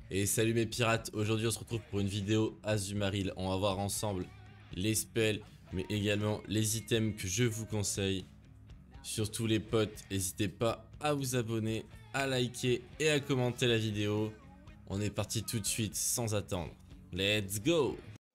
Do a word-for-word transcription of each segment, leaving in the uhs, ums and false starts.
Et salut mes pirates, aujourd'hui on se retrouve pour une vidéo Azumarill. On va voir ensemble les spells, mais également les items que je vous conseille. Surtout les potes, n'hésitez pas à vous abonner, à liker et à commenter la vidéo. On est parti tout de suite sans attendre. Let's go!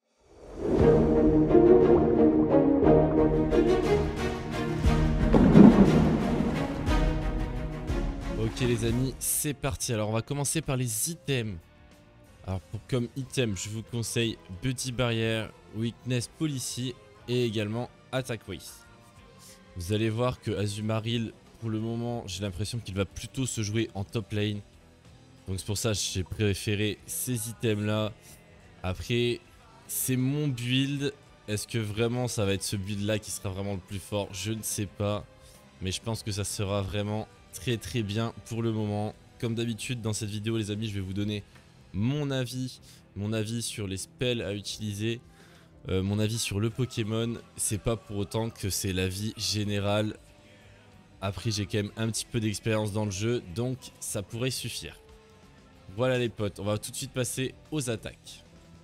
Ok les amis, c'est parti. Alors on va commencer par les items. Alors pour comme item, je vous conseille Buddy Barrière, Weakness Policy et également Attack Waste. Vous allez voir que Azumarill, pour le moment, j'ai l'impression qu'il va plutôt se jouer en top lane. Donc c'est pour ça que j'ai préféré ces items là. Après, c'est mon build. Est-ce que vraiment ça va être ce build là qui sera vraiment le plus fort? Je ne sais pas. Mais je pense que ça sera vraiment très très bien pour le moment. Comme d'habitude dans cette vidéo les amis, je vais vous donner mon avis. Mon avis sur les spells à utiliser. Euh, mon avis sur le Pokémon. C'est pas pour autant que c'est l'avis général. Après j'ai quand même un petit peu d'expérience dans le jeu. Donc ça pourrait suffire. Voilà les potes, on va tout de suite passer aux attaques.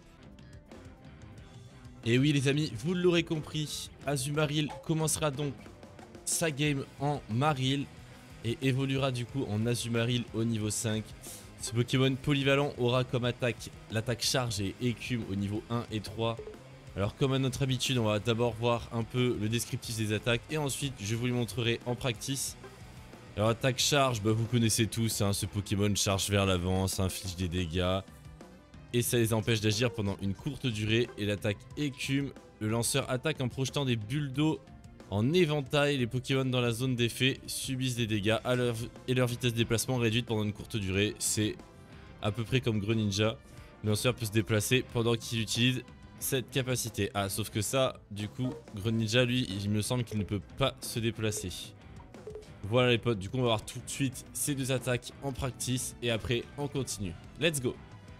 Et oui les amis, vous l'aurez compris, Azumarill commencera donc sa game en Marill et évoluera du coup en Azumarill au niveau cinq. Ce Pokémon polyvalent aura comme attaque l'attaque charge et écume au niveau un et trois. Alors comme à notre habitude, on va d'abord voir un peu le descriptif des attaques et ensuite je vous les montrerai en practice. Alors attaque charge, bah, vous connaissez tous, hein, ce Pokémon charge vers l'avant, ça inflige des dégâts. Et ça les empêche d'agir pendant une courte durée. Et l'attaque écume, le lanceur attaque en projetant des bulles d'eau en éventail. Les Pokémon dans la zone d'effet subissent des dégâts à leur, et leur vitesse de déplacement réduite pendant une courte durée. C'est à peu près comme Greninja. Le lanceur peut se déplacer pendant qu'il utilise cette capacité. Ah, sauf que ça, du coup, Greninja, lui, il me semble qu'il ne peut pas se déplacer. Voilà les potes, du coup on va voir tout de suite ces deux attaques en practice et après on continue. Let's go!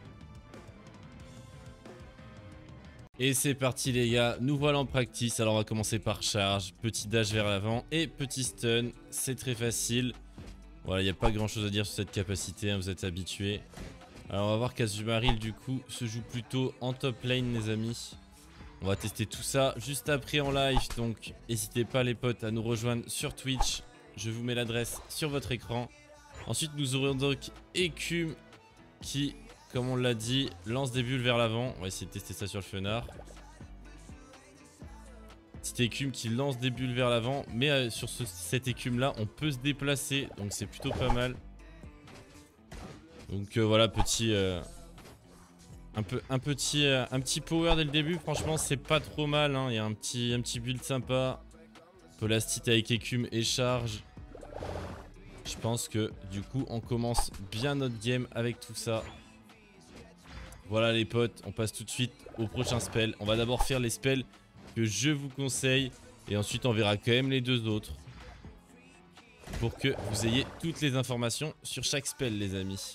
Et c'est parti les gars, nous voilà en practice. Alors on va commencer par charge, petit dash vers l'avant et petit stun, c'est très facile. Voilà, il n'y a pas grand chose à dire sur cette capacité, hein, vous êtes habitués. Alors on va voir qu'Azumarill du coup se joue plutôt en top lane les amis. On va tester tout ça juste après en live, donc n'hésitez pas les potes à nous rejoindre sur Twitch. Je vous mets l'adresse sur votre écran. Ensuite nous aurons donc Écume qui, comme on l'a dit, lance des bulles vers l'avant. On va essayer de tester ça sur le fenard. Petite écume qui lance des bulles vers l'avant. Mais euh, sur ce, cette écume là on peut se déplacer. Donc c'est plutôt pas mal. Donc euh, voilà, petit euh, un, peu, un, petit, euh, un petit power dès le début. Franchement c'est pas trop mal, hein. Il y a un petit, un petit build sympa. Polastite avec écume et charge. Je pense que du coup on commence bien notre game avec tout ça. Voilà les potes, on passe tout de suite au prochain spell. On va d'abord faire les spells que je vous conseille. Et ensuite on verra quand même les deux autres. Pour que vous ayez toutes les informations sur chaque spell les amis.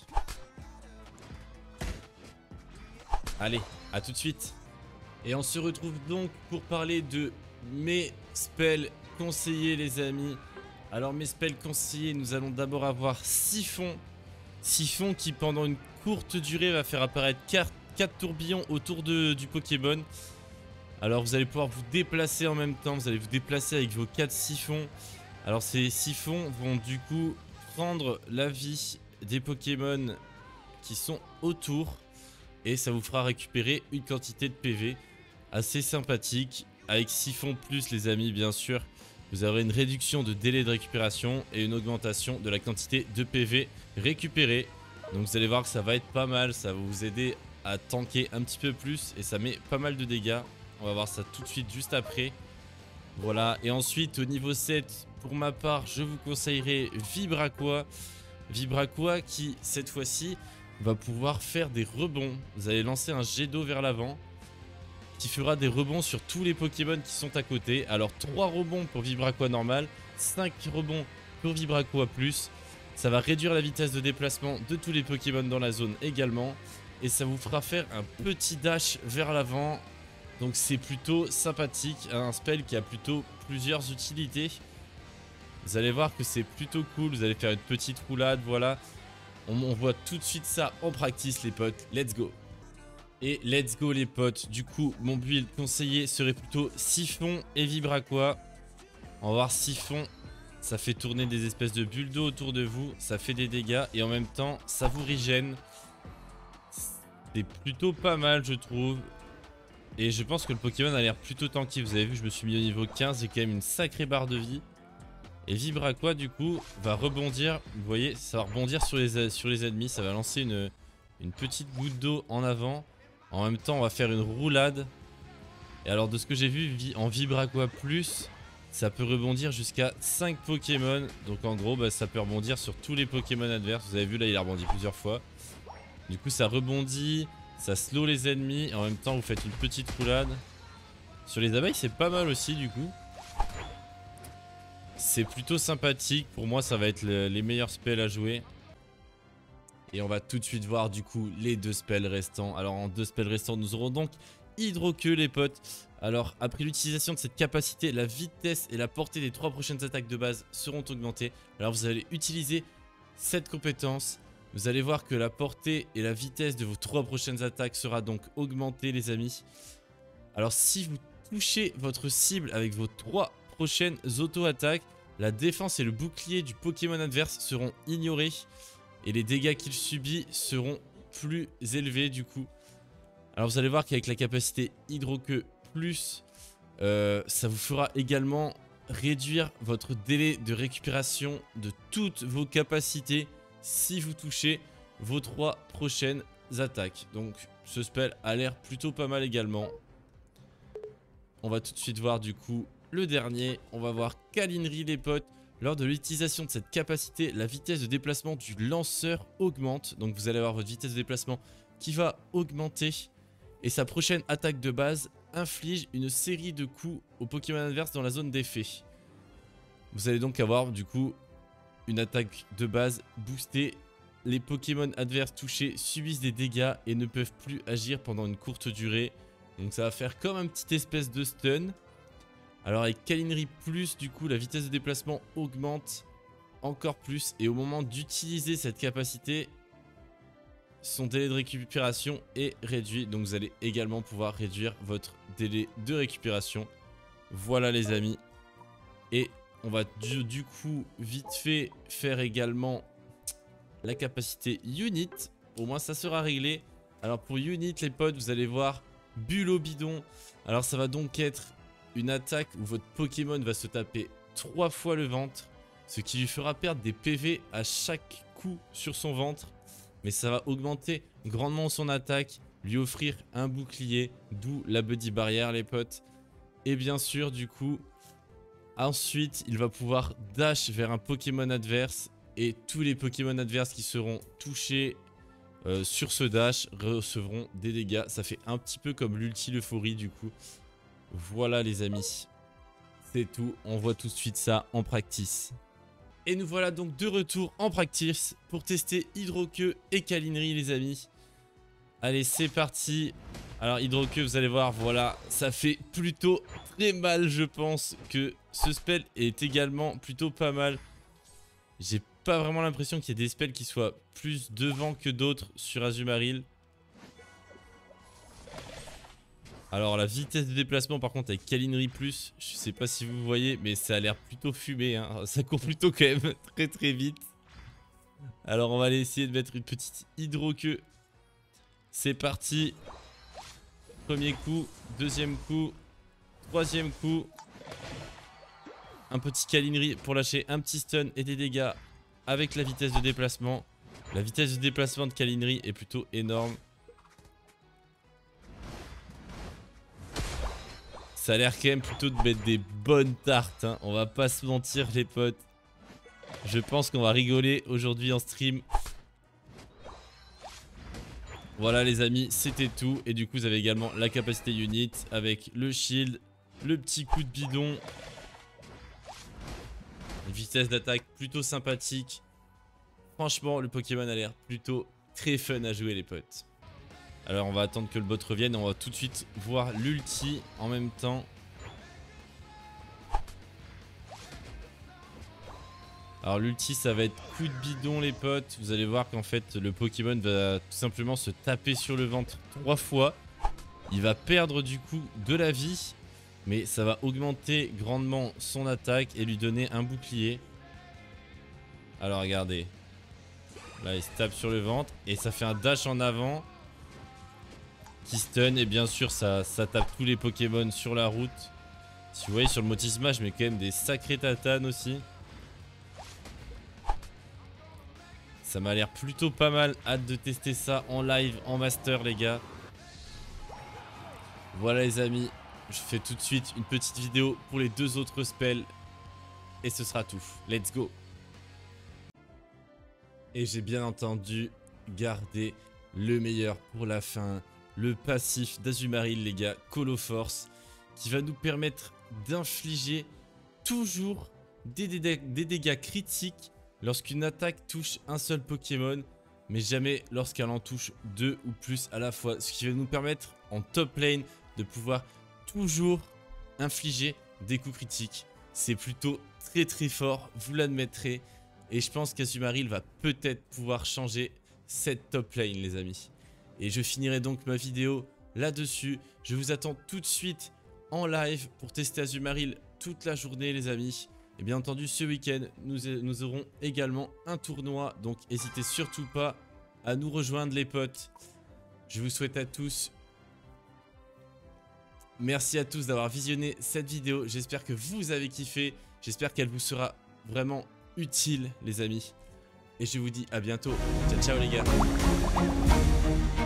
Allez, à tout de suite. Et on se retrouve donc pour parler de mes spells conseillés les amis. Alors mes spells conseillés, nous allons d'abord avoir Siphon. Siphon qui pendant une courte durée va faire apparaître quatre tourbillons autour de, du Pokémon. Alors vous allez pouvoir vous déplacer en même temps, vous allez vous déplacer avec vos quatre siphons. Alors ces siphons vont du coup prendre la vie des Pokémon qui sont autour. Et ça vous fera récupérer une quantité de P V assez sympathique. Avec Siphon plus les amis bien sûr. Vous aurez une réduction de délai de récupération et une augmentation de la quantité de P V récupérée. Donc vous allez voir que ça va être pas mal, ça va vous aider à tanker un petit peu plus et ça met pas mal de dégâts. On va voir ça tout de suite juste après. Voilà, et ensuite au niveau sept, pour ma part, je vous conseillerais Vibraqua. Vibraqua qui, cette fois-ci, va pouvoir faire des rebonds. Vous allez lancer un jet d'eau vers l'avant qui fera des rebonds sur tous les Pokémon qui sont à côté. Alors trois rebonds pour Vibraqua normal, cinq rebonds pour Vibraqua plus. Ça va réduire la vitesse de déplacement de tous les Pokémon dans la zone également. Et ça vous fera faire un petit dash vers l'avant. Donc c'est plutôt sympathique, un spell qui a plutôt plusieurs utilités. Vous allez voir que c'est plutôt cool, vous allez faire une petite roulade, voilà. On, on voit tout de suite ça en practice les potes, let's go. Et let's go les potes, du coup mon build conseillé serait plutôt Siphon et Vibraqua. On va voir Siphon, ça fait tourner des espèces de bulles d'eau autour de vous, ça fait des dégâts et en même temps ça vous régène. C'est plutôt pas mal je trouve. Et je pense que le Pokémon a l'air plutôt tanky, vous avez vu je me suis mis au niveau quinze, j'ai quand même une sacrée barre de vie. Et Vibraqua du coup va rebondir, vous voyez ça va rebondir sur les, sur les ennemis, ça va lancer une, une petite goutte d'eau en avant. En même temps on va faire une roulade. Et alors de ce que j'ai vu en Vibraqua plus, ça peut rebondir jusqu'à cinq Pokémon. Donc en gros bah, ça peut rebondir sur tous les Pokémon adverses. Vous avez vu là il a rebondi plusieurs fois. Du coup ça rebondit, ça slow les ennemis. Et en même temps vous faites une petite roulade. Sur les abeilles c'est pas mal aussi du coup. C'est plutôt sympathique. Pour moi ça va être le, les meilleurs spells à jouer. Et on va tout de suite voir du coup les deux spells restants. Alors en deux spells restants nous aurons donc Hydroqueue les potes. Alors après l'utilisation de cette capacité, la vitesse et la portée des trois prochaines attaques de base seront augmentées. Alors vous allez utiliser cette compétence. Vous allez voir que la portée et la vitesse de vos trois prochaines attaques sera donc augmentée les amis. Alors si vous touchez votre cible avec vos trois prochaines auto-attaques, la défense et le bouclier du Pokémon adverse seront ignorés. Et les dégâts qu'il subit seront plus élevés du coup. Alors vous allez voir qu'avec la capacité Hydroqueue plus, euh, ça vous fera également réduire votre délai de récupération de toutes vos capacités si vous touchez vos trois prochaines attaques. Donc ce spell a l'air plutôt pas mal également. On va tout de suite voir du coup le dernier. On va voir Câlinerie les potes. Lors de l'utilisation de cette capacité, la vitesse de déplacement du lanceur augmente. Donc vous allez avoir votre vitesse de déplacement qui va augmenter. Et sa prochaine attaque de base inflige une série de coups au Pokémon adverse dans la zone d'effet. Vous allez donc avoir du coup une attaque de base boostée. Les Pokémon adverses touchés subissent des dégâts et ne peuvent plus agir pendant une courte durée. Donc ça va faire comme un petit espèce de stun. Alors avec Câlinerie plus, du coup, la vitesse de déplacement augmente encore plus. Et au moment d'utiliser cette capacité, son délai de récupération est réduit. Donc vous allez également pouvoir réduire votre délai de récupération. Voilà les amis. Et on va du, du coup vite fait faire également la capacité Unit. Au moins ça sera réglé. Alors pour Unit les potes, vous allez voir bulle au bidon. Alors ça va donc être une attaque où votre Pokémon va se taper trois fois le ventre, ce qui lui fera perdre des P V à chaque coup sur son ventre. Mais ça va augmenter grandement son attaque, lui offrir un bouclier, d'où la Buddy Barrière les potes. Et bien sûr du coup, ensuite il va pouvoir dash vers un Pokémon adverse. Et tous les Pokémon adverses qui seront touchés euh, sur ce dash recevront des dégâts. Ça fait un petit peu comme l'ulti Euphorie du coup. Voilà les amis, c'est tout, on voit tout de suite ça en practice. Et nous voilà donc de retour en practice pour tester Hydroqueue et Câlinerie les amis. Allez c'est parti. Alors Hydroqueue vous allez voir, voilà, ça fait plutôt très mal. Je pense que ce spell est également plutôt pas mal. J'ai pas vraiment l'impression qu'il y ait des spells qui soient plus devant que d'autres sur Azumarill. Alors la vitesse de déplacement par contre avec Câlinerie plus, je sais pas si vous voyez mais ça a l'air plutôt fumé hein. Ça court plutôt quand même très très vite. Alors on va aller essayer de mettre une petite Hydroqueue. C'est parti. Premier coup, deuxième coup, troisième coup. Un petit Câlinerie pour lâcher un petit stun et des dégâts avec la vitesse de déplacement. La vitesse de déplacement de Câlinerie est plutôt énorme. Ça a l'air quand même plutôt de mettre des bonnes tartes, hein. On va pas se mentir les potes. Je pense qu'on va rigoler aujourd'hui en stream. Voilà les amis, c'était tout. Et du coup vous avez également la capacité Unit avec le shield, le petit coup de bidon. Une vitesse d'attaque plutôt sympathique. Franchement le Pokémon a l'air plutôt très fun à jouer les potes. Alors on va attendre que le bot revienne et on va tout de suite voir l'ulti en même temps. Alors l'ulti ça va être coup de bidon les potes. Vous allez voir qu'en fait le Pokémon va tout simplement se taper sur le ventre trois fois. Il va perdre du coup de la vie. Mais ça va augmenter grandement son attaque et lui donner un bouclier. Alors regardez. Là il se tape sur le ventre et ça fait un dash en avant. Qui stun et bien sûr ça, ça tape tous les Pokémon sur la route. Si vous voyez sur le Motisma je mets quand même des sacrés tatanes aussi. Ça m'a l'air plutôt pas mal. Hâte de tester ça en live, en master les gars. Voilà les amis. Je fais tout de suite une petite vidéo pour les deux autres spells. Et ce sera tout. Let's go. Et j'ai bien entendu gardé le meilleur pour la fin. Le passif d'Azumarill les gars. Coloforce. Qui va nous permettre d'infliger toujours des, dé des dégâts critiques. Lorsqu'une attaque touche un seul Pokémon, mais jamais lorsqu'elle en touche deux ou plus à la fois. Ce qui va nous permettre en top lane de pouvoir toujours infliger des coups critiques. C'est plutôt très très fort, vous l'admettrez. Et je pense qu'Azumarill va peut-être pouvoir changer cette top lane les amis. Et je finirai donc ma vidéo là-dessus. Je vous attends tout de suite en live pour tester Azumarill toute la journée les amis. Et bien entendu ce week-end nous, nous aurons également un tournoi. Donc n'hésitez surtout pas à nous rejoindre les potes. Je vous souhaite à tous. Merci à tous d'avoir visionné cette vidéo. J'espère que vous avez kiffé. J'espère qu'elle vous sera vraiment utile les amis. Et je vous dis à bientôt. Ciao ciao les gars.